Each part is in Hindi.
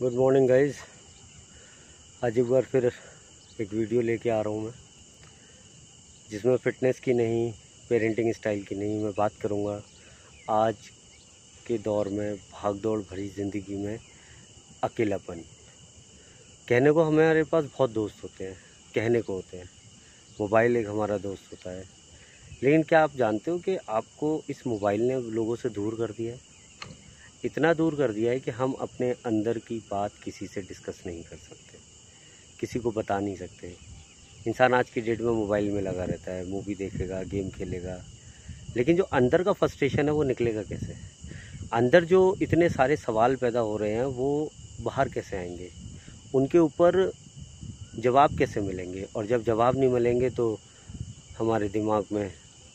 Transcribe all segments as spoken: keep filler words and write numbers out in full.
Good morning guys. आज एक बार फिर एक वीडियो लेके आ रहा हूँ मैं, जिसमें फ़िटनेस की नहीं, पेरेंटिंग स्टाइल की नहीं, मैं बात करूँगा आज के दौर में भाग दौड़ भरी ज़िंदगी में अकेलापन। कहने को हमारे पास बहुत दोस्त होते हैं, कहने को होते हैं, मोबाइल एक हमारा दोस्त होता है, लेकिन क्या आप जानते हो कि आपको इस मोबाइल ने लोगों से दूर कर दिया है? इतना दूर कर दिया है कि हम अपने अंदर की बात किसी से डिस्कस नहीं कर सकते, किसी को बता नहीं सकते। इंसान आज की डेट में मोबाइल में लगा रहता है, मूवी देखेगा, गेम खेलेगा, लेकिन जो अंदर का फ्रस्ट्रेशन है वो निकलेगा कैसे? अंदर जो इतने सारे सवाल पैदा हो रहे हैं वो बाहर कैसे आएंगे? उनके ऊपर जवाब कैसे मिलेंगे? और जब जवाब नहीं मिलेंगे तो हमारे दिमाग में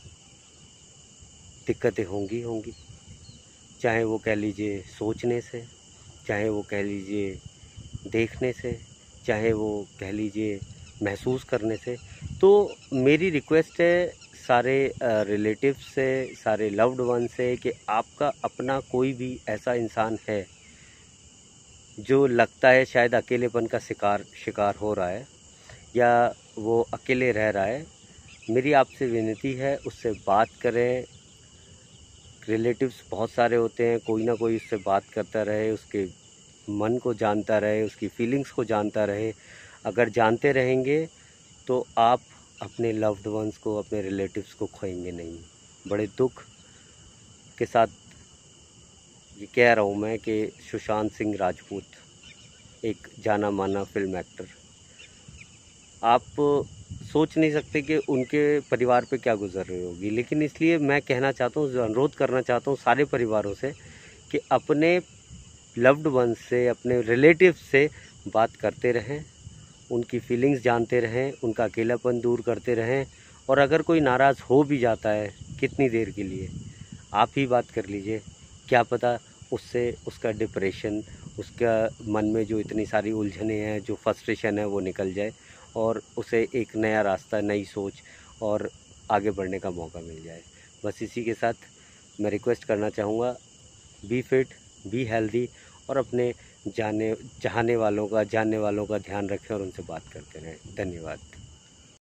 दिक्कतें होंगी होंगी चाहे वो कह लीजिए सोचने से, चाहे वो कह लीजिए देखने से, चाहे वो कह लीजिए महसूस करने से। तो मेरी रिक्वेस्ट है सारे रिलेटिव से, सारे लव्ड वन से, कि आपका अपना कोई भी ऐसा इंसान है जो लगता है शायद अकेलेपन का शिकार शिकार हो रहा है या वो अकेले रह रहा है, मेरी आपसे विनती है उससे बात करें। रिलेटिव्स बहुत सारे होते हैं, कोई ना कोई उससे बात करता रहे, उसके मन को जानता रहे, उसकी फीलिंग्स को जानता रहे। अगर जानते रहेंगे तो आप अपने लव्ड वंस को, अपने रिलेटिव्स को खोएंगे नहीं। बड़े दुख के साथ ये कह रहा हूँ मैं कि सुशांत सिंह राजपूत, एक जाना माना फिल्म एक्टर, आप सोच नहीं सकते कि उनके परिवार पे क्या गुजर रही होगी, लेकिन इसलिए मैं कहना चाहता हूँ, अनुरोध करना चाहता हूँ सारे परिवारों से कि अपने लव्ड वन से, अपने रिलेटिव से बात करते रहें, उनकी फीलिंग्स जानते रहें, उनका अकेलापन दूर करते रहें। और अगर कोई नाराज़ हो भी जाता है कितनी देर के लिए, आप ही बात कर लीजिए, क्या पता उससे उसका डिप्रेशन, उसका मन में जो इतनी सारी उलझने हैं, जो फ्रस्ट्रेशन है वो निकल जाए और उसे एक नया रास्ता, नई सोच और आगे बढ़ने का मौका मिल जाए। बस इसी के साथ मैं रिक्वेस्ट करना चाहूँगा, बी फिट, बी हेल्दी और अपने जाने चाहने वालों का, जानने वालों का ध्यान रखें और उनसे बात करते रहें। धन्यवाद।